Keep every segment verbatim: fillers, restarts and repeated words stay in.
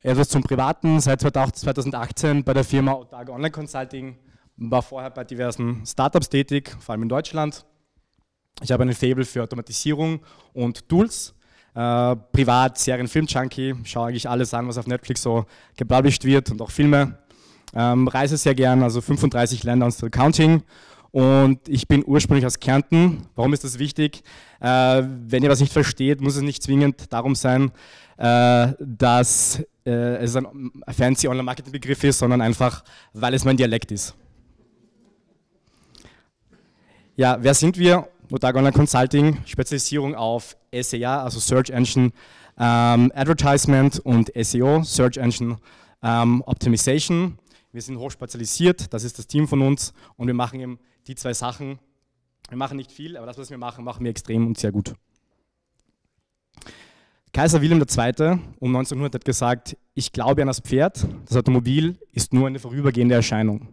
Etwas zum Privaten, seit zweitausendachtzehn bei der Firma Otago Online Consulting, war vorher bei diversen Startups tätig, vor allem in Deutschland. Ich habe einen Faible für Automatisierung und Tools. Äh, privat, Serien, Film-Junkie, schaue eigentlich alles an, was auf Netflix so gepublished wird und auch Filme. Ähm, reise sehr gern, also fünfunddreißig Länder und still counting. Und ich bin ursprünglich aus Kärnten. Warum ist das wichtig? Äh, wenn ihr was nicht versteht, muss es nicht zwingend darum sein, äh, dass äh, es ein fancy Online-Marketing-Begriff ist, sondern einfach, weil es mein Dialekt ist. Ja, wer sind wir? Otago Online Consulting, Spezialisierung auf S E A, also Search Engine ähm, Advertisement und S E O, Search Engine ähm, Optimization. Wir sind hoch spezialisiert, das ist das Team von uns und wir machen eben die zwei Sachen. Wir machen nicht viel, aber das, was wir machen, machen wir extrem und sehr gut. Kaiser Wilhelm der Zweite um neunzehnhundert hat gesagt, ich glaube an das Pferd, das Automobil ist nur eine vorübergehende Erscheinung.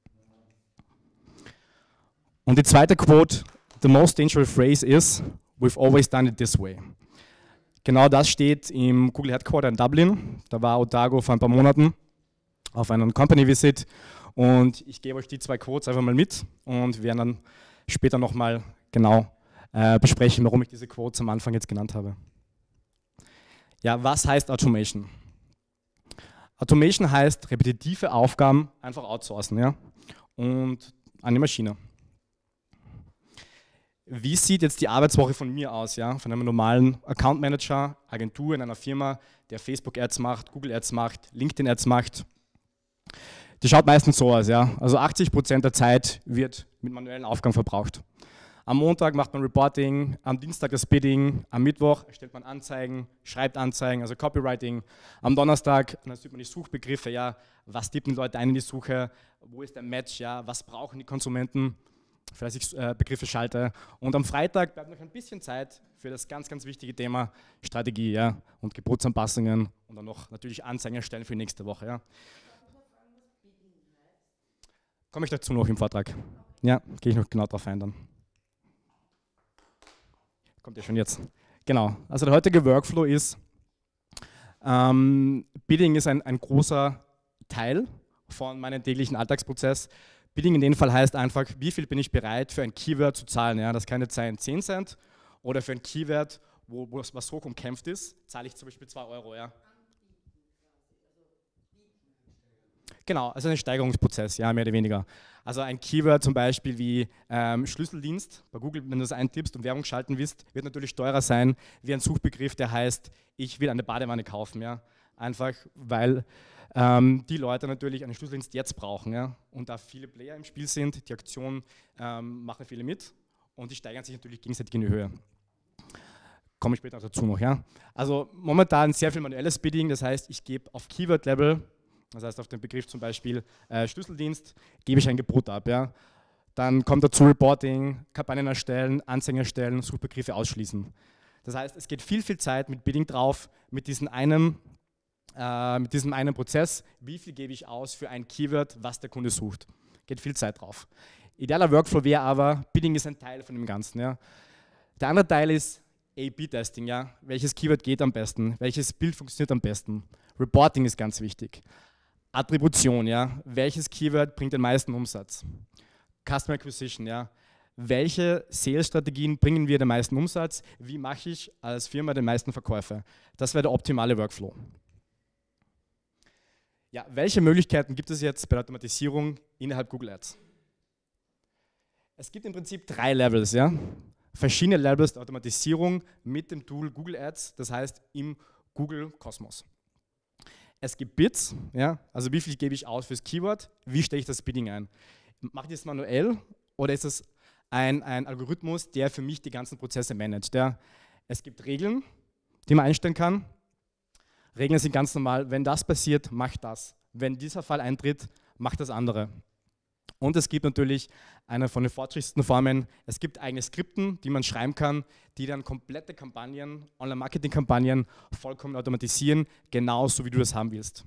Und die zweite Quote, the most dangerous phrase is, we've always done it this way. Genau das steht im Google Headquarter in Dublin, da war Otago vor ein paar Monaten auf einen Company Visit und ich gebe euch die zwei Quotes einfach mal mit und wir werden dann später nochmal genau äh, besprechen, warum ich diese Quotes am Anfang jetzt genannt habe. Ja, was heißt Automation? Automation heißt repetitive Aufgaben einfach outsourcen, ja, und an die Maschine. Wie sieht jetzt die Arbeitswoche von mir aus, ja, von einem normalen Account Manager, Agentur in einer Firma, der Facebook Ads macht, Google Ads macht, LinkedIn Ads macht? Die schaut meistens so aus, ja. Also achtzig Prozent der Zeit wird mit manuellen Aufgaben verbraucht. Am Montag macht man Reporting, am Dienstag das Bidding, am Mittwoch erstellt man Anzeigen, schreibt Anzeigen, also Copywriting. Am Donnerstag analysiert man die Suchbegriffe, ja, was tippen die Leute ein in die Suche, wo ist der Match, ja, was brauchen die Konsumenten, für das ich äh, Begriffe schalte. Und am Freitag bleibt noch ein bisschen Zeit für das ganz, ganz wichtige Thema Strategie, ja, und Geburtsanpassungen und dann noch natürlich Anzeigen erstellen für die nächste Woche. Ja. Komme ich dazu noch im Vortrag. Ja, gehe ich noch genau drauf ein dann. Kommt ja schon jetzt. Genau, also der heutige Workflow ist, ähm, Bidding ist ein, ein großer Teil von meinem täglichen Alltagsprozess. Bidding in dem Fall heißt einfach, wie viel bin ich bereit für ein Keyword zu zahlen. Ja? Das kann jetzt sein zehn Cent oder für ein Keyword, wo, wo was hoch umkämpft ist, zahle ich zum Beispiel zwei Euro. Ja? Genau, also ein Steigerungsprozess, ja, mehr oder weniger. Also ein Keyword zum Beispiel wie ähm, Schlüsseldienst, bei Google, wenn du das eintippst und Werbung schalten willst, wird natürlich teurer sein wie ein Suchbegriff, der heißt, ich will eine Badewanne kaufen. Ja? Einfach, weil ähm, die Leute natürlich einen Schlüsseldienst jetzt brauchen. Ja? Und da viele Player im Spiel sind, die Aktion ähm, machen viele mit und die steigern sich natürlich gegenseitig in die Höhe. Komme ich später noch dazu noch. Ja? Also momentan sehr viel manuelles Bidding, das heißt, ich gebe auf Keyword-Level, das heißt, auf den Begriff zum Beispiel äh, Schlüsseldienst, gebe ich ein Gebot ab. Ja. Dann kommt dazu Reporting, Kampagnen erstellen, Anzeigen erstellen, Suchbegriffe ausschließen. Das heißt, es geht viel, viel Zeit mit Bidding drauf, mit diesem einen, äh, mit diesem einen Prozess, wie viel gebe ich aus für ein Keyword, was der Kunde sucht. Geht viel Zeit drauf. Idealer Workflow wäre aber, Bidding ist ein Teil von dem Ganzen. Ja. Der andere Teil ist A B Testing. Ja. Welches Keyword geht am besten? Welches Bild funktioniert am besten? Reporting ist ganz wichtig. Attribution, ja. Welches Keyword bringt den meisten Umsatz? Customer Acquisition, ja. Welche Sales-Strategien bringen wir den meisten Umsatz? Wie mache ich als Firma den meisten Verkäufe? Das wäre der optimale Workflow. Ja, welche Möglichkeiten gibt es jetzt bei der Automatisierung innerhalb Google Ads? Es gibt im Prinzip drei Levels, ja. Verschiedene Levels der Automatisierung mit dem Tool Google Ads, das heißt im Google Kosmos. Es gibt Bids, ja, also wie viel gebe ich aus fürs Keyword, wie stelle ich das Bidding ein? Mache ich das manuell oder ist es ein, ein Algorithmus, der für mich die ganzen Prozesse managt? Ja? Es gibt Regeln, die man einstellen kann. Regeln sind ganz normal, wenn das passiert, mach das. Wenn dieser Fall eintritt, mach das andere. Und es gibt natürlich eine von den fortschrittlichsten Formen, es gibt eigene Skripten, die man schreiben kann, die dann komplette Kampagnen, Online-Marketing-Kampagnen vollkommen automatisieren, genauso wie du das haben willst.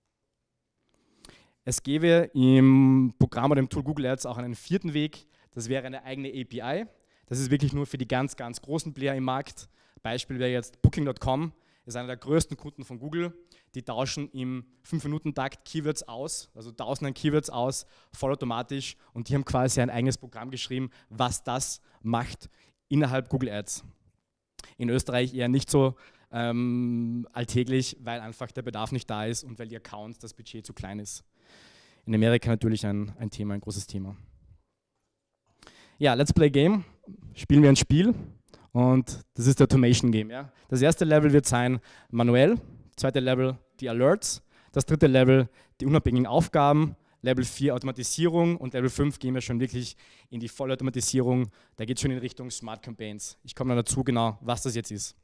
Es gäbe im Programm oder im Tool Google Ads auch einen vierten Weg, das wäre eine eigene A P I. Das ist wirklich nur für die ganz, ganz großen Player im Markt. Beispiel wäre jetzt Booking Punkt com. ist einer der größten Kunden von Google. Die tauschen im fünf Minuten Takt Keywords aus, also tausenden Keywords aus, vollautomatisch, und die haben quasi ein eigenes Programm geschrieben, was das macht innerhalb Google Ads. In Österreich eher nicht so ähm, alltäglich, weil einfach der Bedarf nicht da ist und weil die Accounts, das Budget zu klein ist. In Amerika natürlich ein, ein Thema, ein großes Thema. Ja, Let's Play Game. Spielen wir ein Spiel und das ist der Automation Game. Ja. Das erste Level wird sein manuell, das zweite Level die Alerts, das dritte Level die unabhängigen Aufgaben, Level vier Automatisierung und Level fünf gehen wir schon wirklich in die Vollautomatisierung. Da geht es schon in Richtung Smart Campaigns. Ich komme dann dazu genau, was das jetzt ist.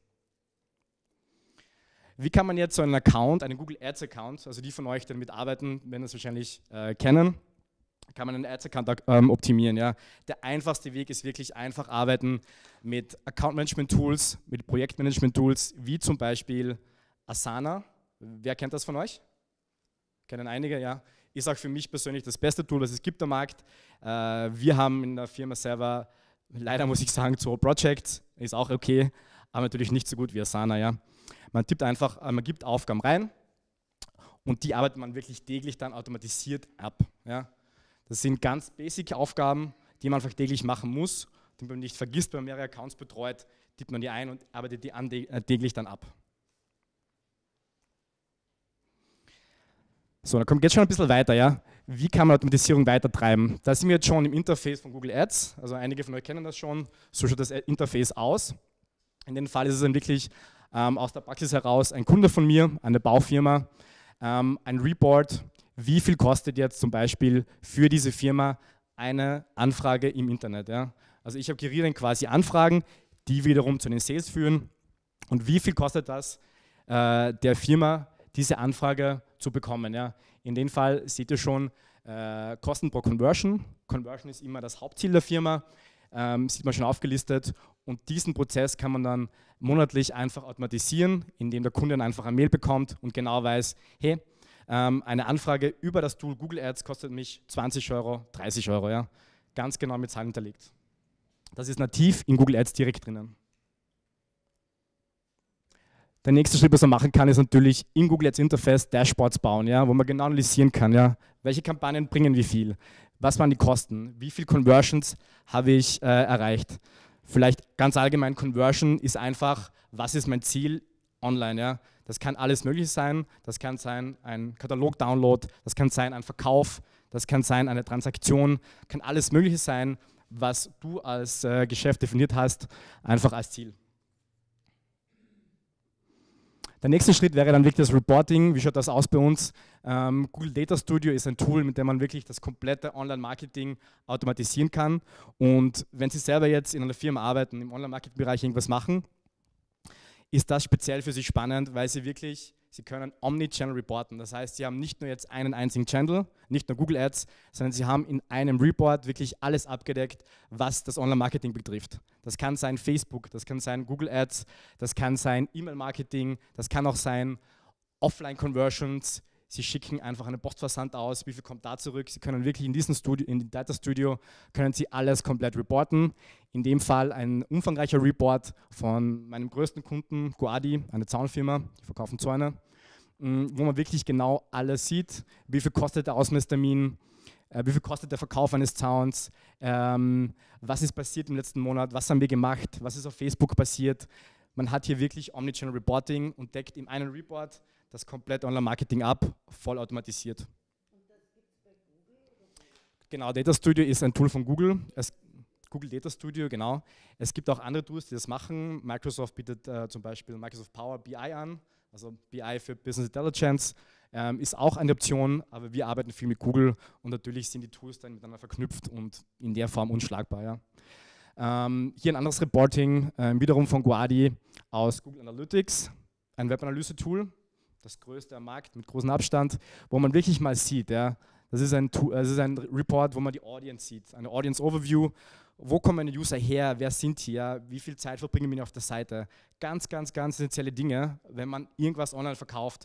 Wie kann man jetzt so einen Account, einen Google Ads Account, also die von euch, die damit arbeiten, werden das wahrscheinlich äh, kennen, kann man einen Ads-Account ähm, optimieren. Ja. Der einfachste Weg ist wirklich einfach arbeiten mit Account-Management-Tools, mit Projektmanagement-Tools, wie zum Beispiel Asana. Wer kennt das von euch? Kennen einige, ja. Ist auch für mich persönlich das beste Tool, das es gibt am Markt. Äh, wir haben in der Firma selber, leider muss ich sagen, Zoho Project, ist auch okay, aber natürlich nicht so gut wie Asana. Ja. Man tippt einfach, äh, man gibt Aufgaben rein und die arbeitet man wirklich täglich dann automatisiert ab. Ja. Das sind ganz basic Aufgaben, die man einfach täglich machen muss, die man nicht vergisst, wenn man mehrere Accounts betreut, tippt man die ein und arbeitet die an, äh, täglich dann ab. So, dann kommt jetzt schon ein bisschen weiter, ja. Wie kann man Automatisierung weiter treiben? Da sind wir jetzt schon im Interface von Google Ads, also einige von euch kennen das schon, so schaut das Interface aus. In dem Fall ist es dann wirklich ähm, aus der Praxis heraus ein Kunde von mir, eine Baufirma, ähm, ein Report, wie viel kostet jetzt zum Beispiel für diese Firma eine Anfrage im Internet. Ja? Also ich akquiriere dann quasi Anfragen, die wiederum zu den Sales führen, und wie viel kostet das äh, der Firma, diese Anfrage zu bekommen. Ja. In dem Fall seht ihr schon äh, Kosten pro Conversion. Conversion ist immer das Hauptziel der Firma, ähm, sieht man schon aufgelistet, und diesen Prozess kann man dann monatlich einfach automatisieren, indem der Kunde dann einfach eine Mail bekommt und genau weiß, hey, ähm, eine Anfrage über das Tool Google Ads kostet mich zwanzig Euro, dreißig Euro, ja. Ganz genau mit Zahlen hinterlegt. Das ist nativ in Google Ads direkt drinnen. Der nächste Schritt, was man machen kann, ist natürlich in Google Ads Interface Dashboards bauen, ja, wo man genau analysieren kann, ja, welche Kampagnen bringen wie viel, was waren die Kosten, wie viele Conversions habe ich äh, erreicht. Vielleicht ganz allgemein, Conversion ist einfach, was ist mein Ziel online. Ja. Das kann alles Mögliche sein, das kann sein ein Katalog-Download, das kann sein ein Verkauf, das kann sein eine Transaktion, kann alles Mögliche sein, was du als äh, Geschäft definiert hast, einfach als Ziel. Der nächste Schritt wäre dann wirklich das Reporting. Wie schaut das aus bei uns? Ähm, Google Data Studio ist ein Tool, mit dem man wirklich das komplette Online-Marketing automatisieren kann. Und wenn Sie selber jetzt in einer Firma arbeiten, im Online-Marketing-Bereich irgendwas machen, ist das speziell für Sie spannend, weil Sie wirklich, Sie können Omnichannel reporten. Das heißt, Sie haben nicht nur jetzt einen einzigen Channel, nicht nur Google Ads, sondern Sie haben in einem Report wirklich alles abgedeckt, was das Online-Marketing betrifft. Das kann sein Facebook, das kann sein Google Ads, das kann sein E-Mail-Marketing, das kann auch sein Offline-Conversions. Sie schicken einfach einen Postversand aus, wie viel kommt da zurück. Sie können wirklich in diesem Studio, in dem Data Studio, können Sie alles komplett reporten. In dem Fall ein umfangreicher Report von meinem größten Kunden, Guadi, eine Zaunfirma, die verkaufen Zäune, wo man wirklich genau alles sieht, wie viel kostet der Ausmesstermin, äh, wie viel kostet der Verkauf eines Zauns, ähm, was ist passiert im letzten Monat, was haben wir gemacht, was ist auf Facebook passiert. Man hat hier wirklich Omnichannel Reporting und deckt in einem Report das komplette Online-Marketing ab, voll automatisiert. Und das gibt es bei Google? Genau, Data Studio ist ein Tool von Google. Es, Google Data Studio, genau. Es gibt auch andere Tools, die das machen. Microsoft bietet äh, zum Beispiel Microsoft Power B I an, also B I für Business Intelligence, ähm, ist auch eine Option, aber wir arbeiten viel mit Google und natürlich sind die Tools dann miteinander verknüpft und in der Form unschlagbar. Ja. Ähm, hier ein anderes Reporting, äh, wiederum von Guadi aus Google Analytics, ein Webanalyse-Tool. Das größte am Markt mit großem Abstand, wo man wirklich mal sieht, ja, das ist, ein, das ist ein Report, wo man die Audience sieht, eine Audience Overview, wo kommen meine User her, wer sind hier, wie viel Zeit verbringen wir auf der Seite. Ganz, ganz, ganz essentielle Dinge, wenn man irgendwas online verkauft.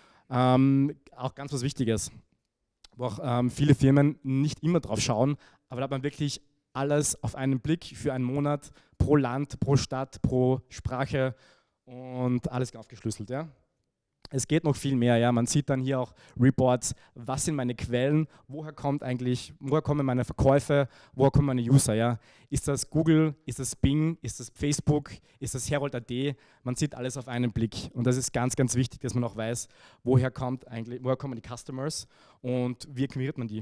Ähm, auch ganz was Wichtiges, wo auch ähm, viele Firmen nicht immer drauf schauen, aber da hat man wirklich alles auf einen Blick für einen Monat pro Land, pro Stadt, pro Sprache und alles aufgeschlüsselt. Ja. Es geht noch viel mehr, ja. Man sieht dann hier auch Reports, was sind meine Quellen, woher kommt eigentlich, woher kommen meine Verkäufe, woher kommen meine User, ja. Ist das Google, ist das Bing, ist das Facebook, ist das Herold Punkt A D? Man sieht alles auf einen Blick und das ist ganz, ganz wichtig, dass man auch weiß, woher kommt eigentlich, woher kommen die Customers und wie akquiriert man die.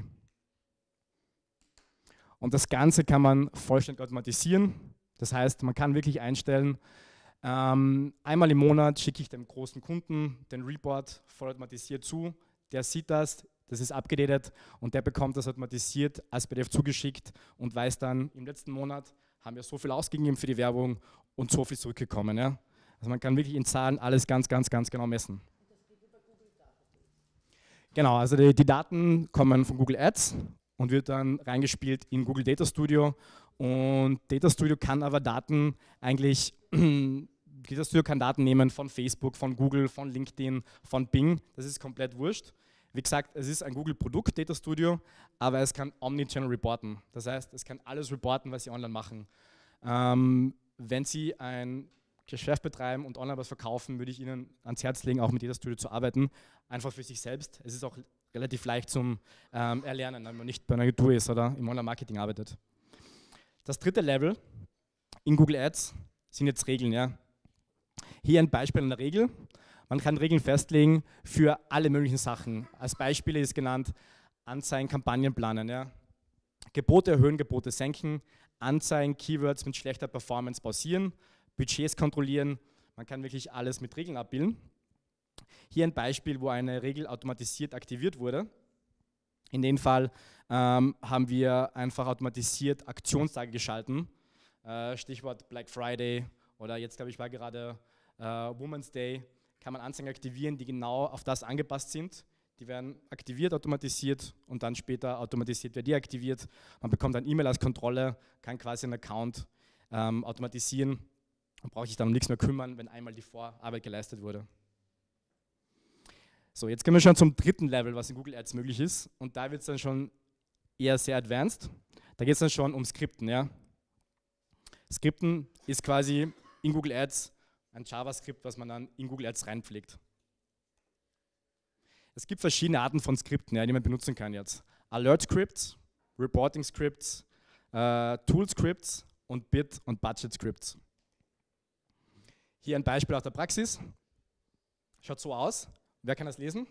Und das Ganze kann man vollständig automatisieren, das heißt, man kann wirklich einstellen, Ähm, einmal im Monat schicke ich dem großen Kunden den Report vollautomatisiert zu. Der sieht das, das ist abgedatet und der bekommt das automatisiert als P D F zugeschickt und weiß dann, im letzten Monat haben wir so viel ausgegeben für die Werbung und so viel zurückgekommen. Ja? Also man kann wirklich in Zahlen alles ganz, ganz, ganz genau messen. Genau, also die, die Daten kommen von Google Ads und wird dann reingespielt in Google Data Studio. Und Data Studio kann aber Daten eigentlich Data Studio kann Daten nehmen von Facebook, von Google, von LinkedIn, von Bing. Das ist komplett wurscht. Wie gesagt, es ist ein Google-Produkt, Data Studio, aber es kann Omnichannel reporten. Das heißt, es kann alles reporten, was Sie online machen. Ähm, wenn Sie ein Geschäft betreiben und online was verkaufen, würde ich Ihnen ans Herz legen, auch mit Data Studio zu arbeiten. Einfach für sich selbst. Es ist auch relativ leicht zum ähm, Erlernen, wenn man nicht bei einer Agentur ist oder im Online-Marketing arbeitet. Das dritte Level in Google Ads sind jetzt Regeln. Ja. Hier ein Beispiel einer Regel. Man kann Regeln festlegen für alle möglichen Sachen. Als Beispiele ist genannt Anzeigen, Kampagnen planen. Ja. Gebote erhöhen, Gebote senken, Anzeigen, Keywords mit schlechter Performance pausieren, Budgets kontrollieren. Man kann wirklich alles mit Regeln abbilden. Hier ein Beispiel, wo eine Regel automatisiert aktiviert wurde. In dem Fall ähm, haben wir einfach automatisiert Aktionstage geschalten. Äh, Stichwort Black Friday oder jetzt, glaube ich, war gerade äh, Women's Day. Kann man Anzeigen aktivieren, die genau auf das angepasst sind. Die werden aktiviert, automatisiert und dann später automatisiert wird deaktiviert. Man bekommt ein E-Mail als Kontrolle, kann quasi einen Account ähm, automatisieren und braucht sich dann um nichts mehr kümmern, wenn einmal die Vorarbeit geleistet wurde. So, jetzt kommen wir schon zum dritten Level, was in Google Ads möglich ist. Und da wird es dann schon eher sehr advanced. Da geht es dann schon um Skripten. Ja. Skripten ist quasi in Google Ads ein JavaScript, was man dann in Google Ads reinpflegt. Es gibt verschiedene Arten von Skripten, ja, die man benutzen kann jetzt. Alert-Scripts, Reporting-Scripts, äh, Tool-Scripts und Bit- und Budget-Scripts. Hier ein Beispiel aus der Praxis. Schaut so aus. Wer kann das lesen?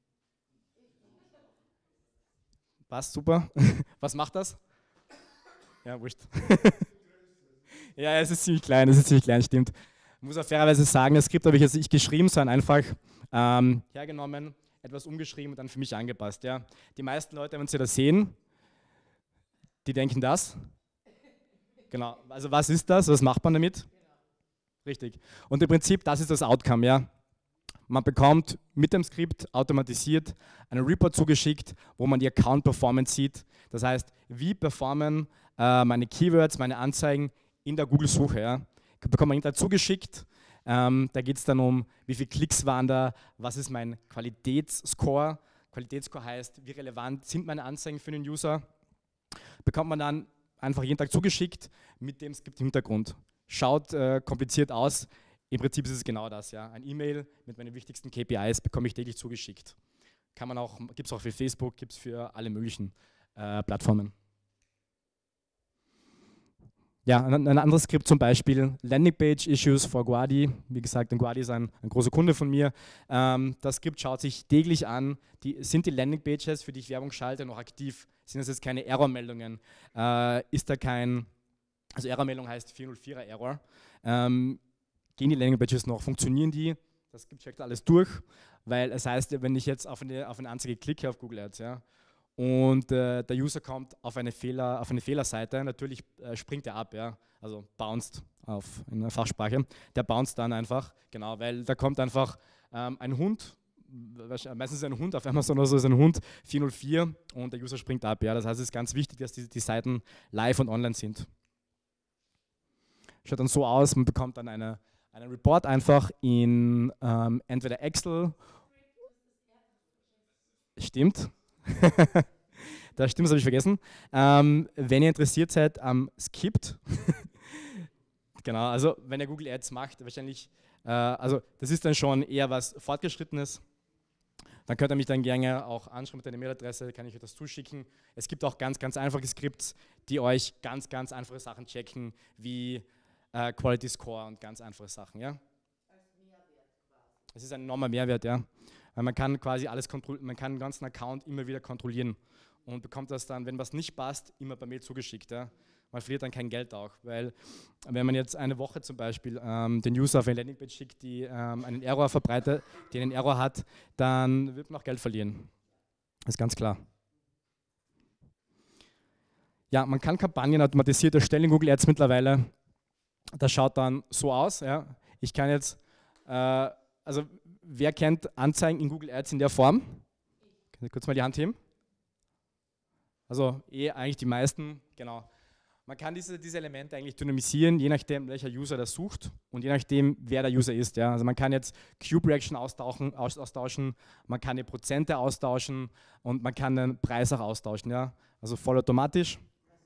Passt, super. Was macht das? Ja, wurscht. Ja, es ist ziemlich klein, es ist ziemlich klein, stimmt. Ich muss auch fairerweise sagen, das Skript habe ich jetzt nicht geschrieben, sondern einfach ähm, hergenommen, etwas umgeschrieben und dann für mich angepasst. Ja. Die meisten Leute, wenn sie das sehen, die denken das. Genau, also was ist das, was macht man damit? Richtig. Und im Prinzip, das ist das Outcome. Ja. Man bekommt mit dem Skript automatisiert einen Report zugeschickt, wo man die Account-Performance sieht. Das heißt, wie performen äh, meine Keywords, meine Anzeigen in der Google-Suche. Ja. Bekommt man hinterher zugeschickt. Ähm, da geht es dann um, wie viele Klicks waren da, was ist mein Qualitätsscore. Qualitätsscore heißt, wie relevant sind meine Anzeigen für den User. Bekommt man dann einfach jeden Tag zugeschickt mit dem Skript im Hintergrund. Schaut äh, kompliziert aus. Im Prinzip ist es genau das, ja. Ein E-Mail mit meinen wichtigsten K P Is bekomme ich täglich zugeschickt. Kann man auch, gibt es auch für Facebook, gibt es für alle möglichen äh, Plattformen. Ja, ein, ein anderes Skript zum Beispiel, Landingpage-Issues for Guardi. Wie gesagt, Guardi ist ein, ein großer Kunde von mir. Ähm, das Skript schaut sich täglich an, die, sind die Landingpages, für die ich Werbung schalte, noch aktiv? Sind das jetzt keine Errormeldungen? Äh, ist da kein, also Errormeldung heißt vierhundertvierer Error. Ähm, Gehen die Landingpages noch? Funktionieren die? Das gibt checkt alles durch, weil es heißt, wenn ich jetzt auf eine, auf eine Anzeige klicke auf Google Ads, ja, und äh, der User kommt auf eine, Fehler, auf eine Fehlerseite, natürlich äh, springt er ab, ja, also bounced auf in der Fachsprache, der bounced dann einfach, genau, weil da kommt einfach ähm, ein Hund, meistens ist ein Hund auf Amazon oder so, ist ein Hund vierhundertvier und der User springt ab, ja, das heißt, es ist ganz wichtig, dass die, die Seiten live und online sind. Schaut dann so aus, man bekommt dann eine einen Report einfach in ähm, entweder Excel, stimmt, das stimmt, das habe ich vergessen. Ähm, wenn ihr interessiert seid am Skipped, genau, also wenn ihr Google Ads macht, wahrscheinlich Äh, also das ist dann schon eher was Fortgeschrittenes. Dann könnt ihr mich dann gerne auch anschreiben mit einer Mailadresse, kann ich euch das zuschicken. Es gibt auch ganz, ganz einfache Skripts, die euch ganz, ganz einfache Sachen checken, wie äh, Quality Score und ganz einfache Sachen. Ja? Als Mehrwert quasi. Es ist ein enormer Mehrwert, ja. Weil man kann quasi alles kontrollieren, man kann den ganzen Account immer wieder kontrollieren und bekommt das dann, wenn was nicht passt, immer per Mail zugeschickt. Ja. Man verliert dann kein Geld auch, weil wenn man jetzt eine Woche zum Beispiel ähm, den User auf eine Landingpage schickt, die ähm, einen Error verbreitet, die einen Error hat, dann wird man auch Geld verlieren. Das ist ganz klar. Ja, man kann Kampagnen automatisiert erstellen in Google Ads mittlerweile. Das schaut dann so aus. Ja. Ich kann jetzt, äh, also wer kennt Anzeigen in Google Ads in der Form? Können Sie kurz mal die Hand heben? Also eh eigentlich die meisten, genau. Man kann diese, diese Elemente eigentlich dynamisieren, je nachdem, welcher User das sucht und je nachdem, wer der User ist. Ja. Also man kann jetzt Cube Reaction austauschen, austauschen, man kann die Prozente austauschen und man kann den Preis auch austauschen. Ja. Also vollautomatisch.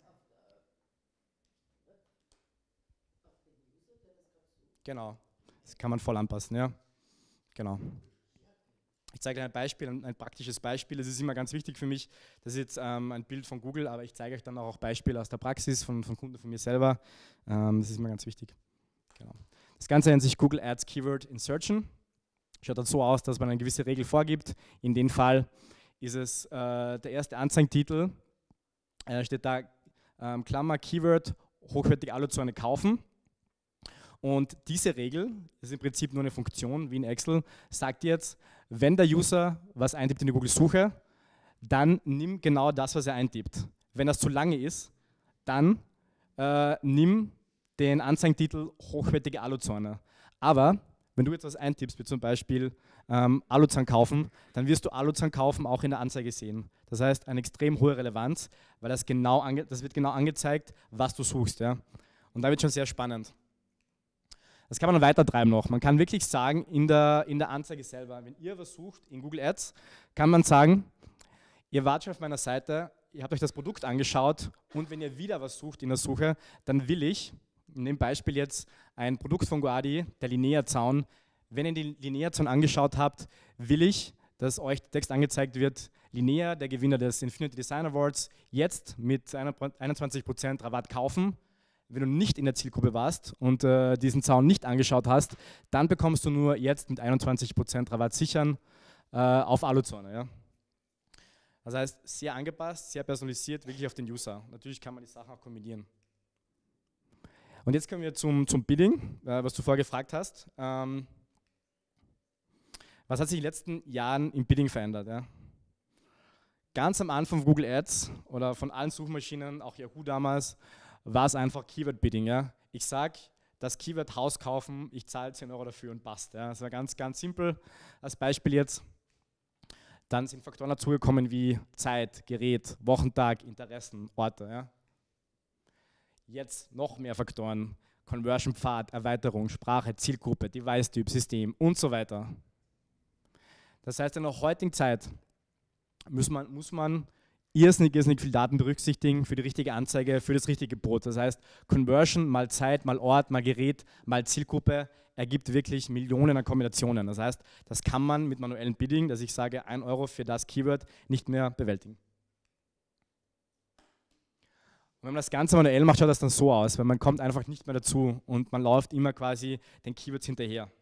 Genau, das kann man voll anpassen. Ja. Genau. Ich zeige euch ein Beispiel, ein, ein praktisches Beispiel. Das ist immer ganz wichtig für mich. Das ist jetzt ähm, ein Bild von Google, aber ich zeige euch dann auch Beispiele aus der Praxis von, von Kunden von mir selber. Ähm, das ist immer ganz wichtig. Genau. Das Ganze nennt sich Google Ads Keyword Insertion. Schaut dann so aus, dass man eine gewisse Regel vorgibt. In dem Fall ist es äh, der erste Anzeigentitel. Äh, steht da ähm, Klammer Keyword hochwertige Aluzone kaufen. Und diese Regel ist im Prinzip nur eine Funktion wie in Excel, sagt jetzt, wenn der User was eintippt in die Google-Suche, dann nimm genau das, was er eintippt. Wenn das zu lange ist, dann äh, nimm den Anzeigentitel hochwertige Aluzone. Aber wenn du jetzt was eintippst, wie zum Beispiel ähm, Aluzahn kaufen, dann wirst du Aluzahn kaufen auch in der Anzeige sehen. Das heißt, eine extrem hohe Relevanz, weil das, genau ange das wird genau angezeigt, was du suchst. Ja? Und da wird schon sehr spannend. Das kann man weiter treiben noch. Man kann wirklich sagen, in der, in der Anzeige selber, wenn ihr was sucht in Google Ads, kann man sagen, ihr wart schon auf meiner Seite, ihr habt euch das Produkt angeschaut und wenn ihr wieder was sucht in der Suche, dann will ich, in dem Beispiel jetzt ein Produkt von Guardi, der Linea-Zaun, wenn ihr den Linea-Zaun angeschaut habt, will ich, dass euch der Text angezeigt wird, Linea, der Gewinner des Infinity Design Awards, jetzt mit einundzwanzig Prozent Rabatt kaufen. Wenn du nicht in der Zielgruppe warst und äh, diesen Zaun nicht angeschaut hast, dann bekommst du nur jetzt mit einundzwanzig Prozent Rabatt sichern äh, auf Aluzone. Ja? Das heißt, sehr angepasst, sehr personalisiert, wirklich auf den User. Natürlich kann man die Sachen auch kombinieren. Und jetzt kommen wir zum, zum Bidding, äh, was du vorher gefragt hast. Ähm, was hat sich in den letzten Jahren im Bidding verändert? Ja? Ganz am Anfang von Google Ads oder von allen Suchmaschinen, auch Yahoo damals, war es einfach Keyword-Bidding. Ja? Ich sage, das Keyword Haus kaufen, ich zahle zehn Euro dafür und passt. Ja? Das war ganz, ganz simpel. Als Beispiel jetzt. Dann sind Faktoren dazugekommen wie Zeit, Gerät, Wochentag, Interessen, Orte. Ja? Jetzt noch mehr Faktoren. Conversion-Pfad, Erweiterung, Sprache, Zielgruppe, Device-Typ, System und so weiter. Das heißt, in der heutigen Zeit muss man, muss man irrsinnig, irrsinnig viel Daten berücksichtigen für die richtige Anzeige, für das richtige Gebot. Das heißt, Conversion mal Zeit, mal Ort, mal Gerät, mal Zielgruppe ergibt wirklich Millionen an Kombinationen. Das heißt, das kann man mit manuellem Bidding, dass ich sage, ein Euro für das Keyword, nicht mehr bewältigen. Und wenn man das Ganze manuell macht, schaut das dann so aus, weil man kommt einfach nicht mehr dazu und man läuft immer quasi den Keywords hinterher.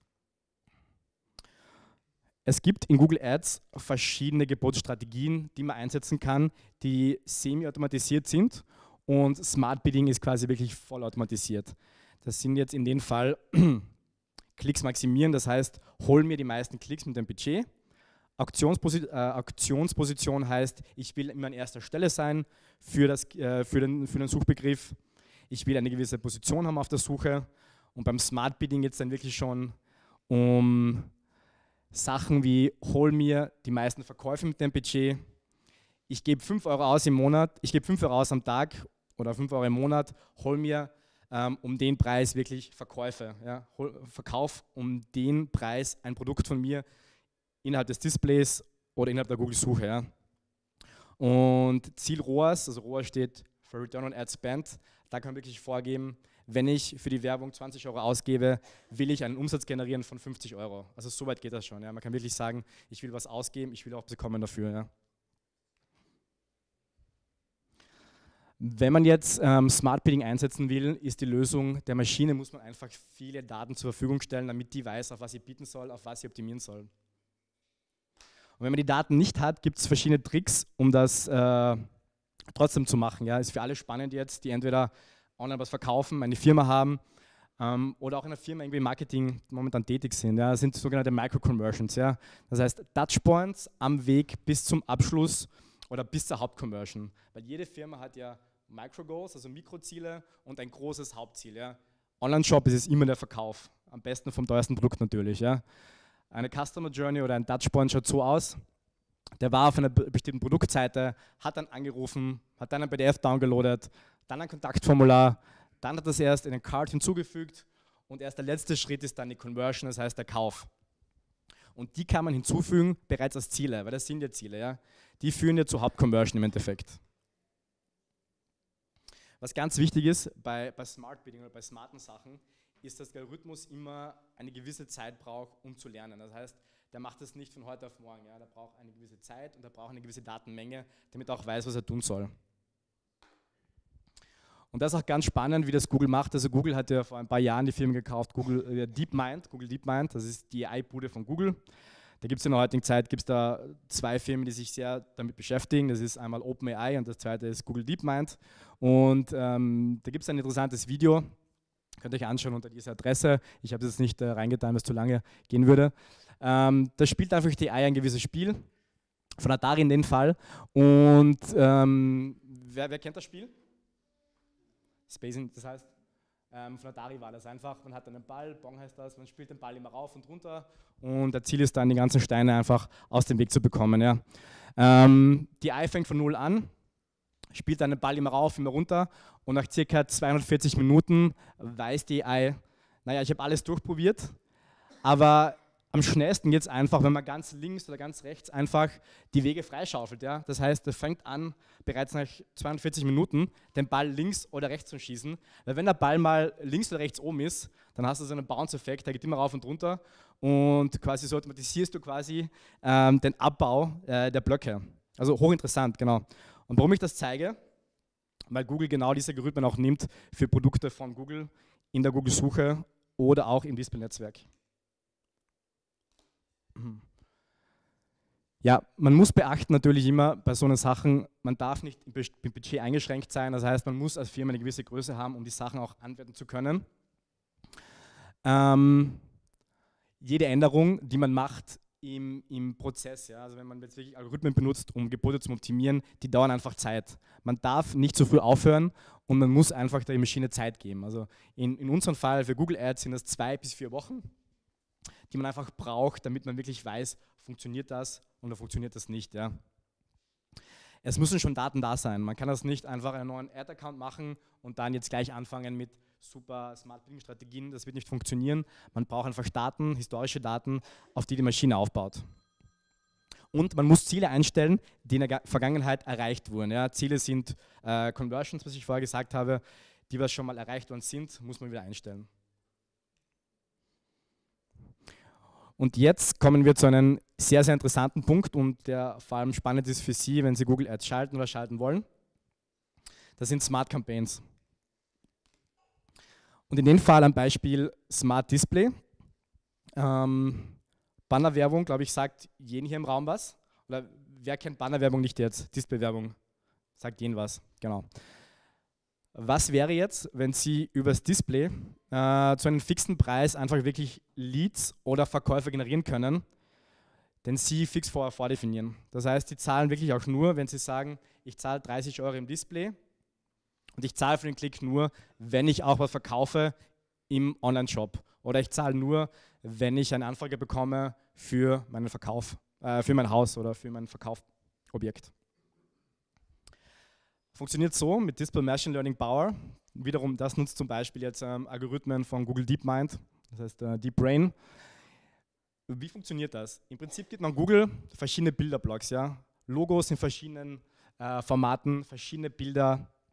Es gibt in Google Ads verschiedene Gebotsstrategien, die man einsetzen kann, die semi-automatisiert sind und Smart Bidding ist quasi wirklich vollautomatisiert. Das sind jetzt in dem Fall Klicks maximieren, das heißt, hol mir die meisten Klicks mit dem Budget. Auktionsposi äh, Auktionsposition heißt, ich will immer an erster Stelle sein für, das, äh, für, den, für den Suchbegriff. Ich will eine gewisse Position haben auf der Suche und beim Smart Bidding geht es dann wirklich schon um Sachen wie, hol mir die meisten Verkäufe mit dem Budget, ich gebe fünf Euro aus im Monat, ich gebe fünf Euro aus am Tag oder fünf Euro im Monat, hol mir ähm, um den Preis wirklich Verkäufe. Ja? Hol, verkauf um den Preis ein Produkt von mir innerhalb des Displays oder innerhalb der Google-Suche. Ja? Und Ziel R O A S, also R O A S steht für Return on Ad Spend, da kann man wirklich vorgeben, wenn ich für die Werbung zwanzig Euro ausgebe, will ich einen Umsatz generieren von fünfzig Euro. Also so weit geht das schon. Ja. Man kann wirklich sagen, ich will was ausgeben, ich will auch bekommen dafür. Ja. Wenn man jetzt ähm, Smart Bidding einsetzen will, ist die Lösung, der Maschine muss man einfach viele Daten zur Verfügung stellen, damit die weiß, auf was sie bieten soll, auf was sie optimieren soll. Und wenn man die Daten nicht hat, gibt es verschiedene Tricks, um das äh, trotzdem zu machen. Ja. Ist für alle spannend jetzt, die entweder online was verkaufen, eine Firma haben ähm, oder auch in einer Firma irgendwie im Marketing momentan tätig sind. Ja. Das sind sogenannte Micro-Conversions. Ja. Das heißt Touchpoints am Weg bis zum Abschluss oder bis zur Hauptconversion. Weil jede Firma hat ja Micro-Goals, also Mikroziele und ein großes Hauptziel. Ja. Online-Shop ist es immer der Verkauf, am besten vom teuersten Produkt natürlich. Ja. Eine Customer Journey oder ein Touchpoint schaut so aus, der war auf einer bestimmten Produktseite, hat dann angerufen, hat dann ein P D F downgeloadet, dann ein Kontaktformular, dann hat er das erst in den Cart hinzugefügt und erst der letzte Schritt ist dann die Conversion, das heißt der Kauf. Und die kann man hinzufügen bereits als Ziele, weil das sind ja Ziele. Ja. Die führen ja zur Hauptconversion im Endeffekt. Was ganz wichtig ist bei, bei Smart Bidding oder bei smarten Sachen, ist, dass der Algorithmus immer eine gewisse Zeit braucht, um zu lernen. Das heißt, der macht das nicht von heute auf morgen. Ja. Der braucht eine gewisse Zeit und er braucht eine gewisse Datenmenge, damit er auch weiß, was er tun soll. Und das ist auch ganz spannend, wie das Google macht. Also Google hat ja vor ein paar Jahren die Firma gekauft, Google äh, DeepMind, Google DeepMind, das ist die A I-Bude von Google. Da gibt es in der heutigen Zeit gibt's da zwei Firmen, die sich sehr damit beschäftigen. Das ist einmal OpenAI und das zweite ist Google DeepMind. Und ähm, da gibt es ein interessantes Video, könnt ihr euch anschauen unter dieser Adresse. Ich habe das jetzt nicht äh, reingetan, weil es zu lange gehen würde. Ähm, da spielt einfach die A I ein gewisses Spiel, von Atari in dem Fall. Und ähm, wer, wer kennt das Spiel? Spacing, das heißt, ähm, von Atari war das einfach, man hat einen Ball, Bong heißt das, man spielt den Ball immer rauf und runter und das Ziel ist dann, die ganzen Steine einfach aus dem Weg zu bekommen. Ja. Ähm, die A I fängt von null an, spielt dann den Ball immer rauf, immer runter und nach circa zweihundertvierzig Minuten weiß die A I, naja, ich habe alles durchprobiert, aber am schnellsten geht es einfach, wenn man ganz links oder ganz rechts einfach die Wege freischaufelt. Ja? Das heißt, er fängt an, bereits nach zweiundvierzig Minuten den Ball links oder rechts zu schießen. Weil wenn der Ball mal links oder rechts oben ist, dann hast du so einen Bounce-Effekt, der geht immer rauf und runter und quasi so automatisierst du quasi ähm, den Abbau äh, der Blöcke. Also hochinteressant, genau. Und warum ich das zeige? Weil Google genau diese Algorithmen auch nimmt für Produkte von Google in der Google-Suche oder auch im Display-Netzwerk. Ja, man muss beachten natürlich immer bei so einer Sachen, man darf nicht im Budget eingeschränkt sein, das heißt, man muss als Firma eine gewisse Größe haben, um die Sachen auch anwenden zu können. Ähm, jede Änderung, die man macht im, im Prozess, ja, also wenn man jetzt wirklich Algorithmen benutzt, um Gebote zu optimieren, die dauern einfach Zeit. Man darf nicht zu früh aufhören und man muss einfach der Maschine Zeit geben. Also in, in unserem Fall für Google Ads sind das zwei bis vier Wochen, die man einfach braucht, damit man wirklich weiß, funktioniert das oder funktioniert das nicht. Ja. Es müssen schon Daten da sein. Man kann das nicht einfach einen neuen Ad-Account machen und dann jetzt gleich anfangen mit super Smart Bidding Strategien. Das wird nicht funktionieren. Man braucht einfach Daten, historische Daten, auf die die Maschine aufbaut. Und man muss Ziele einstellen, die in der Vergangenheit erreicht wurden. Ja. Ziele sind äh, Conversions, was ich vorher gesagt habe, die was schon mal erreicht worden sind, muss man wieder einstellen. Und jetzt kommen wir zu einem sehr, sehr interessanten Punkt und der vor allem spannend ist für Sie, wenn Sie Google Ads schalten oder schalten wollen. Das sind Smart Campaigns. Und in dem Fall am Beispiel Smart Display. Ähm, Bannerwerbung, glaube ich, sagt jeden hier im Raum was. Oder wer kennt Bannerwerbung nicht jetzt? Displaywerbung sagt jeden was, genau. Was wäre jetzt, wenn Sie übers Display äh, zu einem fixen Preis einfach wirklich Leads oder Verkäufe generieren können, den Sie fix vorher vordefinieren. Das heißt, Sie zahlen wirklich auch nur, wenn Sie sagen, ich zahle dreißig Euro im Display und ich zahle für den Klick nur, wenn ich auch was verkaufe im Online-Shop. Oder ich zahle nur, wenn ich eine Anfrage bekomme für meinen Verkauf, äh, für mein Haus oder für mein Verkaufsobjekt. Funktioniert so mit Display Machine Learning Power. Wiederum, das nutzt zum Beispiel jetzt ähm, Algorithmen von Google DeepMind, das heißt äh, Deep Brain. Wie funktioniert das? Im Prinzip gibt man Google verschiedene Bilderblocks, ja? Logos in verschiedenen äh, Formaten, verschiedene Bilder,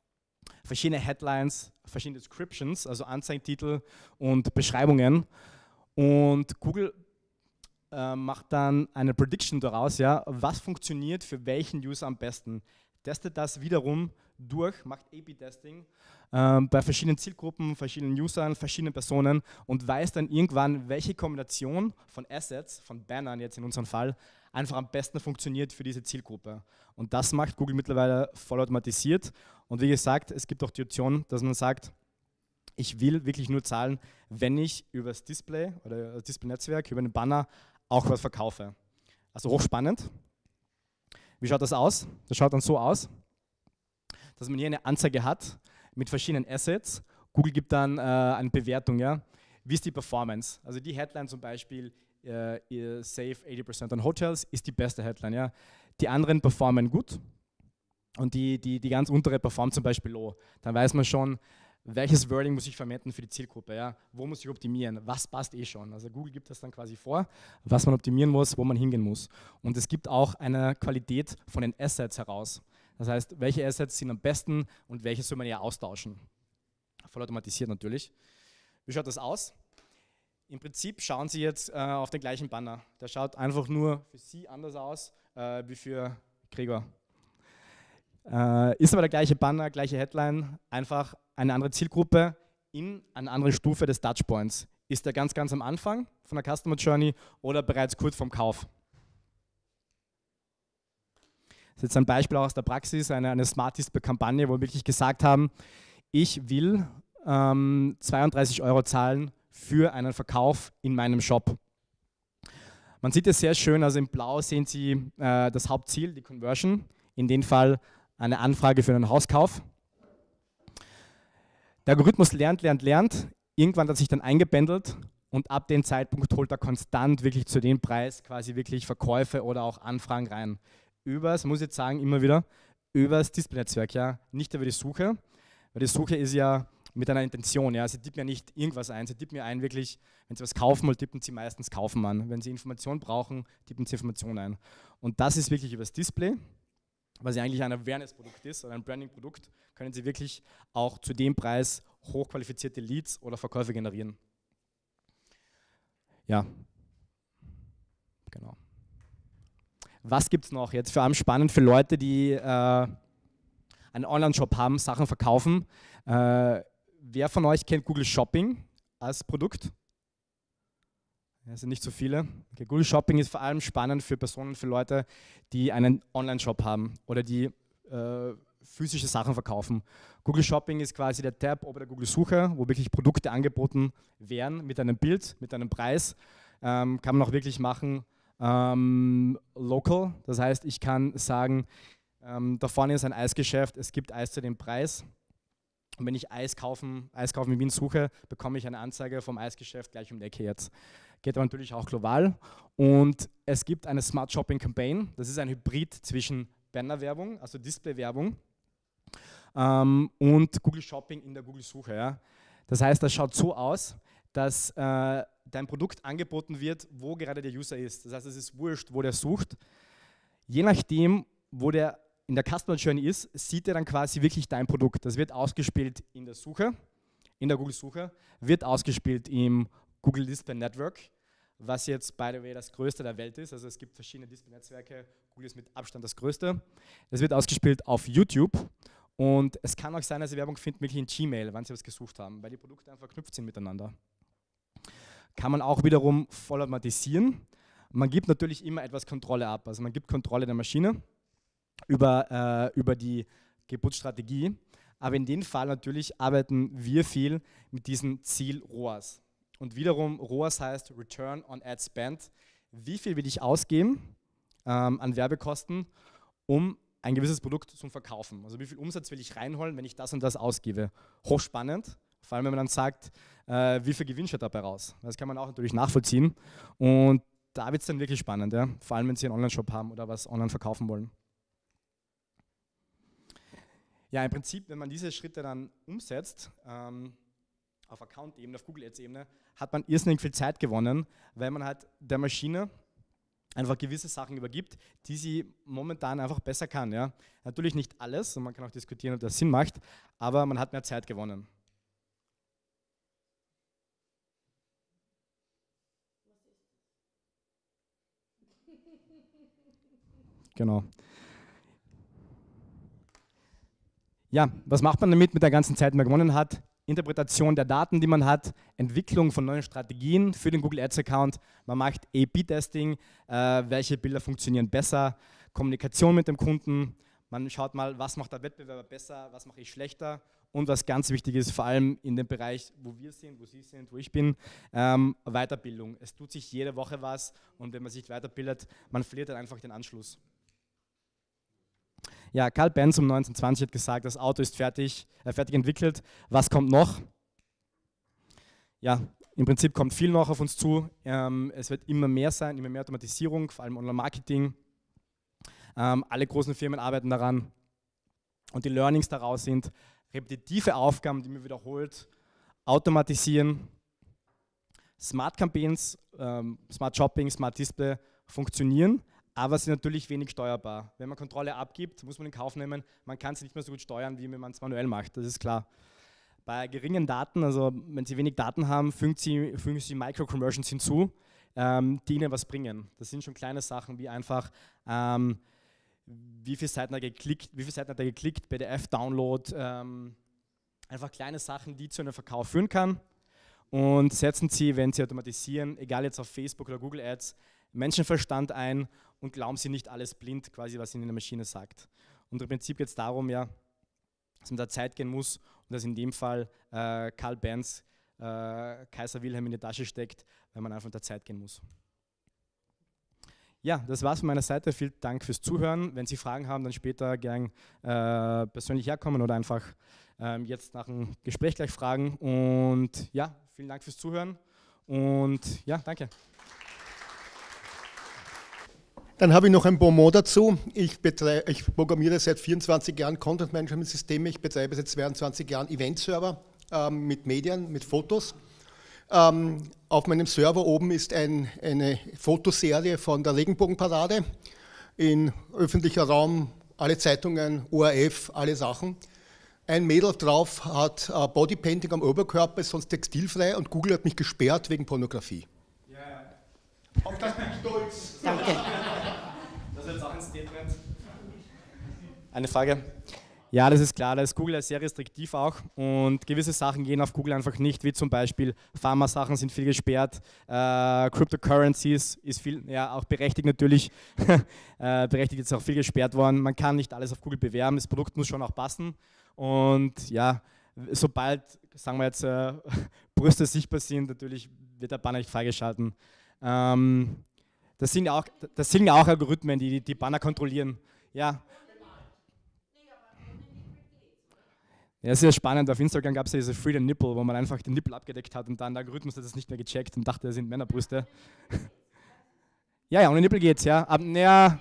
verschiedene Headlines, verschiedene Descriptions, also Anzeigentitel und Beschreibungen. Und Google äh, macht dann eine Prediction daraus, ja, was funktioniert für welchen User am besten. Testet das wiederum durch, macht A B Testing äh, bei verschiedenen Zielgruppen, verschiedenen Usern, verschiedenen Personen und weiß dann irgendwann, welche Kombination von Assets, von Bannern jetzt in unserem Fall, einfach am besten funktioniert für diese Zielgruppe. Und das macht Google mittlerweile vollautomatisiert. Und wie gesagt, es gibt auch die Option, dass man sagt, ich will wirklich nur zahlen, wenn ich über das Display oder das Display-Netzwerk, über einen Banner auch was verkaufe. Also hochspannend. Wie schaut das aus? Das schaut dann so aus, dass man hier eine Anzeige hat mit verschiedenen Assets. Google gibt dann äh, eine Bewertung, ja. Wie ist die Performance? Also die Headline zum Beispiel, äh, Save eighty percent on Hotels, ist die beste Headline, ja. Die anderen performen gut und die, die, die ganz untere performt zum Beispiel low. Dann weiß man schon, welches Wording muss ich verwenden für die Zielgruppe, ja? Wo muss ich optimieren, was passt eh schon. Also Google gibt das dann quasi vor, was man optimieren muss, wo man hingehen muss. Und es gibt auch eine Qualität von den Assets heraus. Das heißt, welche Assets sind am besten und welche soll man eher austauschen. Vollautomatisiert natürlich. Wie schaut das aus? Im Prinzip schauen Sie jetzt äh, auf den gleichen Banner. Der schaut einfach nur für Sie anders aus äh, wie für Gregor. Äh, ist aber der gleiche Banner, gleiche Headline, einfach eine andere Zielgruppe in eine andere Stufe des Touchpoints. Ist der ganz, ganz am Anfang von der Customer Journey oder bereits kurz vorm Kauf? Das ist jetzt ein Beispiel auch aus der Praxis, eine, eine Smart Display-Kampagne, wo wir wirklich gesagt haben, ich will ähm, zweiunddreißig Euro zahlen für einen Verkauf in meinem Shop. Man sieht es sehr schön, also in Blau sehen Sie äh, das Hauptziel, die Conversion, in dem Fall eine Anfrage für einen Hauskauf. Der Algorithmus lernt, lernt, lernt, irgendwann hat sich dann eingebändelt und ab dem Zeitpunkt holt er konstant wirklich zu dem Preis quasi wirklich Verkäufe oder auch Anfragen rein. Übers, muss ich jetzt sagen, immer wieder, übers Display-Netzwerk, ja, nicht über die Suche, weil die Suche ist ja mit einer Intention, ja, Sie tippen ja nicht irgendwas ein, Sie tippen ja ein wirklich, wenn Sie was kaufen wollen, tippen Sie meistens kaufen an, wenn Sie Informationen brauchen, tippen Sie Informationen ein. Und das ist wirklich übers Display, was ja eigentlich ein Awareness-Produkt ist oder ein Branding-Produkt, können Sie wirklich auch zu dem Preis hochqualifizierte Leads oder Verkäufe generieren. Ja, genau. Was gibt es noch jetzt? Vor allem spannend für Leute, die äh, einen Online-Shop haben, Sachen verkaufen. Äh, wer von euch kennt Google Shopping als Produkt? Das sind nicht so viele. Okay, Google Shopping ist vor allem spannend für Personen, für Leute, die einen Online-Shop haben oder die äh, physische Sachen verkaufen. Google Shopping ist quasi der Tab ober der Google Suche, wo wirklich Produkte angeboten werden mit einem Bild, mit einem Preis. Ähm, kann man auch wirklich machen ähm, local. Das heißt, ich kann sagen, ähm, da vorne ist ein Eisgeschäft, es gibt Eis zu dem Preis. Und wenn ich Eis kaufen, Eis kaufen in Wien suche, bekomme ich eine Anzeige vom Eisgeschäft gleich um die Ecke jetzt. Geht aber natürlich auch global. Und es gibt eine Smart Shopping Campaign. Das ist ein Hybrid zwischen Bannerwerbung, also Displaywerbung, ähm, und Google Shopping in der Google-Suche. Ja. Das heißt, das schaut so aus, dass äh, dein Produkt angeboten wird, wo gerade der User ist. Das heißt, es ist wurscht, wo der sucht. Je nachdem, wo der in der Customer Journey ist, sieht er dann quasi wirklich dein Produkt. Das wird ausgespielt in der Suche, in der Google-Suche, wird ausgespielt im Google Display Network, was jetzt, by the way, das größte der Welt ist. Also es gibt verschiedene Display-Netzwerke, Google ist mit Abstand das größte. Es wird ausgespielt auf YouTube und es kann auch sein, dass Sie Werbung finden, wirklich in Gmail, wenn Sie was gesucht haben, weil die Produkte einfach verknüpft sind miteinander. Kann man auch wiederum vollautomatisieren. Man gibt natürlich immer etwas Kontrolle ab, also man gibt Kontrolle der Maschine über, äh, über die Geburtsstrategie, aber in dem Fall natürlich arbeiten wir viel mit diesem Ziel R O A S. Und wiederum, R O A S heißt Return on Ad Spend. Wie viel will ich ausgeben ähm, an Werbekosten, um ein gewisses Produkt zu verkaufen? Also wie viel Umsatz will ich reinholen, wenn ich das und das ausgebe? Hochspannend, vor allem wenn man dann sagt, äh, wie viel Gewinn steht dabei raus. Das kann man auch natürlich nachvollziehen. Und da wird es dann wirklich spannend, ja? Vor allem wenn Sie einen Online-Shop haben oder was online verkaufen wollen. Ja, im Prinzip, wenn man diese Schritte dann umsetzt, ähm, auf Account-Ebene, auf Google Ads-Ebene, hat man irrsinnig viel Zeit gewonnen, weil man halt der Maschine einfach gewisse Sachen übergibt, die sie momentan einfach besser kann. Ja? Natürlich nicht alles, und man kann auch diskutieren, ob das Sinn macht, aber man hat mehr Zeit gewonnen. Genau. Ja, was macht man damit mit der ganzen Zeit, die man gewonnen hat? Interpretation der Daten, die man hat, Entwicklung von neuen Strategien für den Google Ads Account, man macht A B Testing, äh, welche Bilder funktionieren besser, Kommunikation mit dem Kunden, man schaut mal, was macht der Wettbewerber besser, was mache ich schlechter und was ganz wichtig ist, vor allem in dem Bereich, wo wir sind, wo Sie sind, wo ich bin, ähm, Weiterbildung. Es tut sich jede Woche was und wenn man sich weiterbildet, man verliert dann einfach den Anschluss. Ja, Carl Benz um neunzehnhundertzwanzig hat gesagt, das Auto ist fertig, äh, fertig entwickelt. Was kommt noch? Ja, im Prinzip kommt viel noch auf uns zu. Ähm, es wird immer mehr sein, immer mehr Automatisierung, vor allem Online-Marketing. Ähm, alle großen Firmen arbeiten daran. Und die Learnings daraus sind repetitive Aufgaben, die man wiederholt, automatisieren. Smart Campaigns, ähm, Smart Shopping, Smart Display funktionieren, aber sind natürlich wenig steuerbar. Wenn man Kontrolle abgibt, muss man in Kauf nehmen, man kann es nicht mehr so gut steuern, wie wenn man es manuell macht, das ist klar. Bei geringen Daten, also wenn Sie wenig Daten haben, fügen Sie, fügen Sie Micro-Conversions hinzu, ähm, die Ihnen was bringen. Das sind schon kleine Sachen wie einfach, ähm, wie viele Seiten hat er geklickt, wie viele Seiten hat er geklickt, P D F-Download, ähm, einfach kleine Sachen, die zu einem Verkauf führen kann. Und setzen Sie, wenn Sie automatisieren, egal jetzt auf Facebook oder Google Ads, Menschenverstand ein und glauben Sie nicht alles blind, quasi was Ihnen eine Maschine sagt. Und im Prinzip geht es darum, ja, dass man da Zeit gehen muss und dass in dem Fall äh, Carl Benz äh, Kaiser Wilhelm in die Tasche steckt, weil man einfach da Zeit gehen muss. Ja, das war's von meiner Seite. Vielen Dank fürs Zuhören. Wenn Sie Fragen haben, dann später gern äh, persönlich herkommen oder einfach ähm, jetzt nach dem Gespräch gleich fragen. Und ja, vielen Dank fürs Zuhören und ja, danke. Dann habe ich noch ein Bonmot dazu. Ich, betreibe, ich programmiere seit vierundzwanzig Jahren Content-Management-Systeme. Ich betreibe seit zweiundzwanzig Jahren Event-Server ähm, mit Medien, mit Fotos. Ähm, auf meinem Server oben ist ein, eine Fotoserie von der Regenbogenparade. In öffentlicher Raum, alle Zeitungen, O R F, alle Sachen. Ein Mädel drauf hat äh, Bodypainting am Oberkörper, ist sonst textilfrei und Google hat mich gesperrt wegen Pornografie. Ja, ja. Auf das bin ich stolz. Danke. Das ist jetzt auch ein Statement. Eine Frage? Ja, das ist klar, da ist Google sehr restriktiv auch und gewisse Sachen gehen auf Google einfach nicht, wie zum Beispiel Pharma-Sachen sind viel gesperrt, äh, Cryptocurrencies ist viel, ja auch berechtigt natürlich, äh, berechtigt ist auch viel gesperrt worden, man kann nicht alles auf Google bewerben, das Produkt muss schon auch passen und ja, sobald, sagen wir jetzt, äh, Brüste sichtbar sind, natürlich wird der Banner nicht freigeschalten. Ähm, das sind ja auch, das sind ja auch Algorithmen, die die Banner kontrollieren. Ja. Ja, das ist ja spannend. Auf Instagram gab es ja diese Free the Nipple, wo man einfach den Nippel abgedeckt hat und dann der Algorithmus hat das nicht mehr gecheckt und dachte, das sind Männerbrüste. Ja, ja, ohne Nippel geht's, ja. Aber, ja.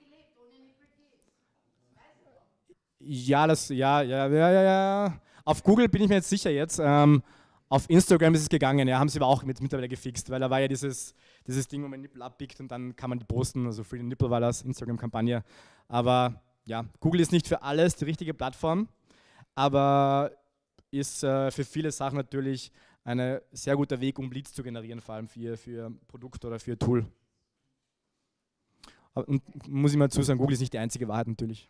Ja, das, ja, ja, ja, ja, ja. Auf Google bin ich mir jetzt sicher jetzt. Ähm, auf Instagram ist es gegangen, ja, haben sie aber auch mit, mittlerweile gefixt, weil da war ja dieses, dieses Ding, wo man den Nippel abbiegt und dann kann man die posten, also Free the Nipple war das, Instagram-Kampagne. Aber ja, Google ist nicht für alles die richtige Plattform. Aber ist äh, für viele Sachen natürlich ein sehr guter Weg, um Leads zu generieren, vor allem für, für Produkt oder für Tool. Und muss ich mal dazu sagen, Google ist nicht die einzige Wahrheit natürlich.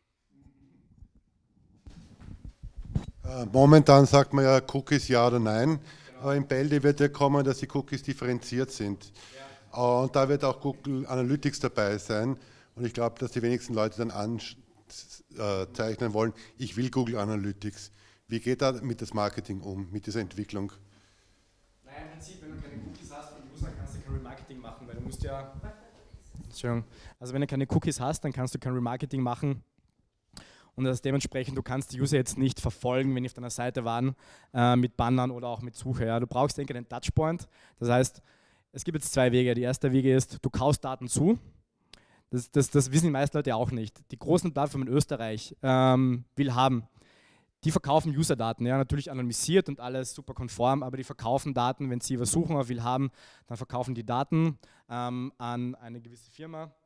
Momentan sagt man ja Cookies ja oder nein, genau. Aber in Bälde wird ja kommen, dass die Cookies differenziert sind. Ja. Und da wird auch Google Analytics dabei sein. Und ich glaube, dass die wenigsten Leute dann an zeichnen wollen, ich will Google Analytics. Wie geht da mit das Marketing um, mit dieser Entwicklung? Naja, im Prinzip, wenn du keine Cookies hast für die User, kannst du kein Remarketing machen, weil du musst ja... Entschuldigung. Also wenn du keine Cookies hast, dann kannst du kein Remarketing machen und das dementsprechend, du kannst die User jetzt nicht verfolgen, wenn die auf deiner Seite waren, äh, mit Bannern oder auch mit Suche. Ja. Du brauchst, denke ich, einen Touchpoint. Das heißt, es gibt jetzt zwei Wege. Der erste Weg ist, du kaufst Daten zu. Das, das, das wissen die meisten Leute auch nicht. Die großen Plattformen in Österreich ähm, will haben, die verkaufen User-Daten, ja, natürlich anonymisiert und alles super konform, aber die verkaufen Daten, wenn sie was suchen oder will haben, dann verkaufen die Daten ähm, an eine gewisse Firma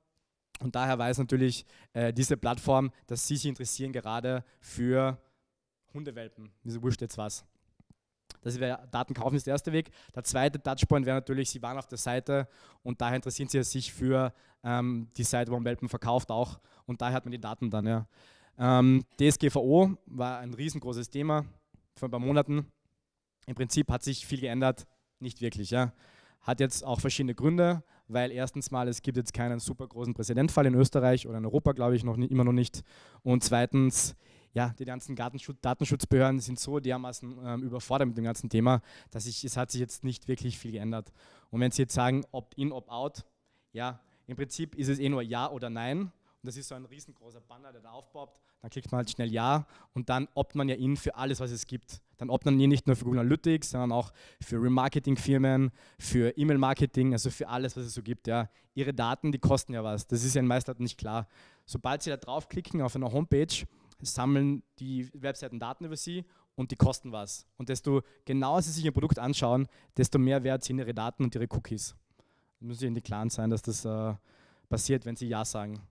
Und daher weiß natürlich äh, diese Plattform, dass sie sich interessieren gerade für Hundewelpen. Wieso wurscht jetzt was? Das wäre Daten kaufen ist der erste Weg. Der zweite Touchpoint wäre natürlich, Sie waren auf der Seite und daher interessieren Sie sich für ähm, die Seite, wo man Welpen verkauft auch und daher hat man die Daten dann. Ja. Ähm, D S G V O war ein riesengroßes Thema vor ein paar Monaten. Im Prinzip hat sich viel geändert, nicht wirklich. Ja. Hat jetzt auch verschiedene Gründe, weil erstens mal, es gibt jetzt keinen super großen Präzedenzfall in Österreich oder in Europa, glaube ich, noch nie, immer noch nicht. Und zweitens, ja, die ganzen Datenschutz, Datenschutzbehörden sind so dermaßen ähm, überfordert mit dem ganzen Thema, dass ich, es hat sich jetzt nicht wirklich viel geändert. Und wenn Sie jetzt sagen, Opt-in, Opt-out, ja, im Prinzip ist es eh nur Ja oder Nein. Und das ist so ein riesengroßer Banner, der da aufpoppt. Dann klickt man halt schnell Ja und dann optet man ja in für alles, was es gibt. Dann optet man nicht nur für Google Analytics, sondern auch für Remarketing-Firmen, für E-Mail-Marketing, also für alles, was es so gibt. Ja. Ihre Daten, die kosten ja was. Das ist ja in den meisten Leuten nicht klar. Sobald Sie da draufklicken auf einer Homepage, sammeln die Webseiten Daten über Sie und die kosten was. Und desto genauer Sie sich Ihr Produkt anschauen, desto mehr wert sind Ihre Daten und Ihre Cookies. Da müssen Sie in die Klaren sein, dass das äh, passiert, wenn Sie Ja sagen.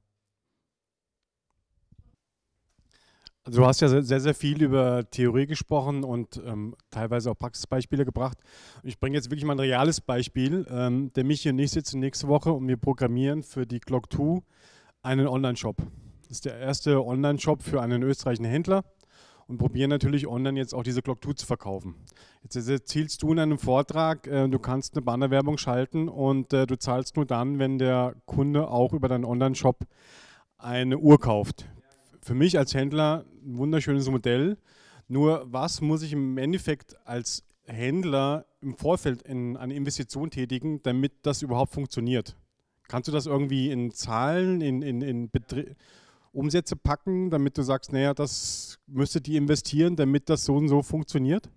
Also du hast ja sehr, sehr viel über Theorie gesprochen und ähm, teilweise auch Praxisbeispiele gebracht. Ich bringe jetzt wirklich mal ein reales Beispiel. Ähm, der Michi und ich sitzen nächste Woche und wir programmieren für die Clock zwei einen Online-Shop. Das ist der erste Online-Shop für einen österreichischen Händler und probieren natürlich online jetzt auch diese Clock zwei zu verkaufen. Jetzt erzählst du in einem Vortrag, äh, du kannst eine Bannerwerbung schalten und äh, du zahlst nur dann, wenn der Kunde auch über deinen Online-Shop eine Uhr kauft. Für mich als Händler ein wunderschönes Modell. Nur was muss ich im Endeffekt als Händler im Vorfeld in eine Investition tätigen, damit das überhaupt funktioniert? Kannst du das irgendwie in Zahlen, in, in, in Betrie- Umsätze packen, damit du sagst, naja, das müsstet ihr investieren, damit das so und so funktioniert?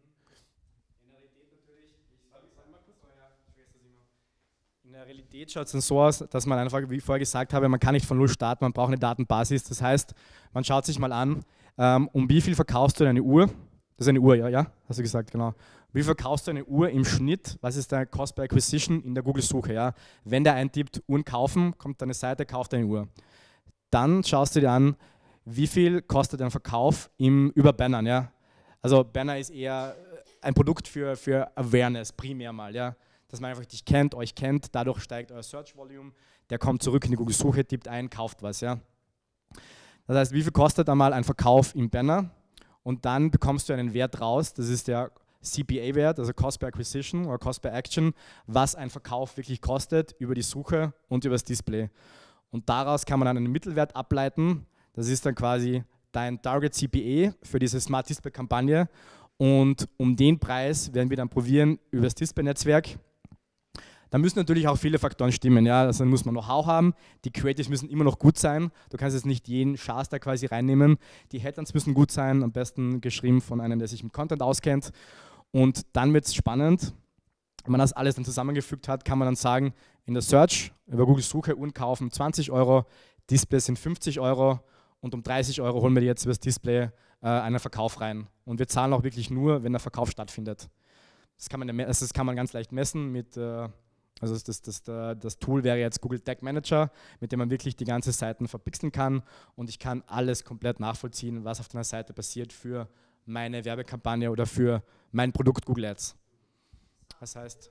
In der Realität schaut es dann so aus, dass man einfach, wie ich vorher gesagt habe, man kann nicht von null starten, man braucht eine Datenbasis. Das heißt, man schaut sich mal an, ähm, um wie viel verkaufst du eine Uhr? Das ist eine Uhr, ja, ja, hast du gesagt, genau. Wie viel verkaufst du eine Uhr im Schnitt? Was ist der Cost per Acquisition in der Google-Suche? Ja? Wenn der eintippt, Uhren kaufen, kommt deine Seite, kauft eine Uhr. Dann schaust du dir an, wie viel kostet ein Verkauf im, über Bannern. Ja? Also Banner ist eher ein Produkt für, für Awareness, primär mal. Ja? Dass man einfach dich kennt, euch kennt, dadurch steigt euer Search Volume, der kommt zurück in die Google-Suche, tippt ein, kauft was. Ja? Das heißt, wie viel kostet einmal ein Verkauf im Banner? Und dann bekommst du einen Wert raus, das ist der C P A-Wert, also Cost per Acquisition oder Cost per Action, was ein Verkauf wirklich kostet über die Suche und über das Display. Und daraus kann man dann einen Mittelwert ableiten, das ist dann quasi dein Target C P A für diese Smart Display Kampagne und um den Preis werden wir dann probieren über das Display-Netzwerk. Da müssen natürlich auch viele Faktoren stimmen, ja, also dann muss man Know-how haben, die Creatives müssen immer noch gut sein, du kannst jetzt nicht jeden Schaß da quasi reinnehmen, die Headlines müssen gut sein, am besten geschrieben von einem, der sich mit Content auskennt und dann wird es spannend, wenn man das alles dann zusammengefügt hat, kann man dann sagen, in der Search, über Google Suche, Uhren kaufen zwanzig Euro, Displays sind fünfzig Euro und um dreißig Euro holen wir jetzt über das Display äh, einen Verkauf rein und wir zahlen auch wirklich nur, wenn der Verkauf stattfindet. Das kann man, das kann man ganz leicht messen mit äh, Also das, das, das, das Tool wäre jetzt Google Tag Manager, mit dem man wirklich die ganze Seiten verpixeln kann und ich kann alles komplett nachvollziehen, was auf einer Seite passiert für meine Werbekampagne oder für mein Produkt Google Ads. Das heißt,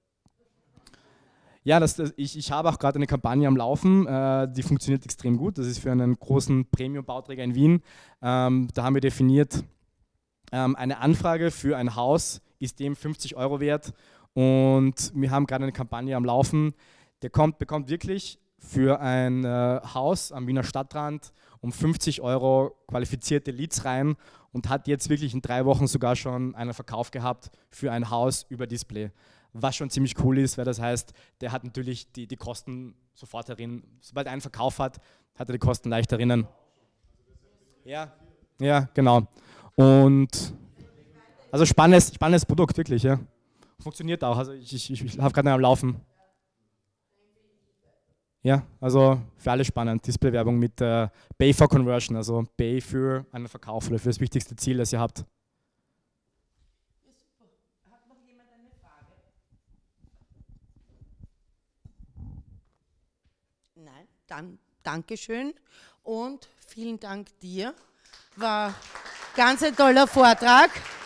ja, das, das, ich, ich habe auch gerade eine Kampagne am Laufen, äh, die funktioniert extrem gut. Das ist für einen großen Premium-Bauträger in Wien. Ähm, da haben wir definiert, ähm, eine Anfrage für ein Haus ist dem fünfzig Euro wert. Und wir haben gerade eine Kampagne am Laufen, der kommt, bekommt wirklich für ein äh, Haus am Wiener Stadtrand um fünfzig Euro qualifizierte Leads rein und hat jetzt wirklich in drei Wochen sogar schon einen Verkauf gehabt für ein Haus über Display. Was schon ziemlich cool ist, weil das heißt, der hat natürlich die, die Kosten sofort darin. Sobald er einen Verkauf hat, hat er die Kosten leicht erinnern. Ja, ja, genau. Und also spannendes, spannendes Produkt, wirklich, ja. Funktioniert auch, also ich, ich, ich habe gerade am Laufen. Ja, also für alle spannend, Display-Werbung mit äh, Pay for Conversion, also Pay für einen Verkauf oder für das wichtigste Ziel, das ihr habt. Ja, super. Hat noch jemand eine Frage? Nein, dann Dankeschön und vielen Dank dir. War ganz ein toller Vortrag.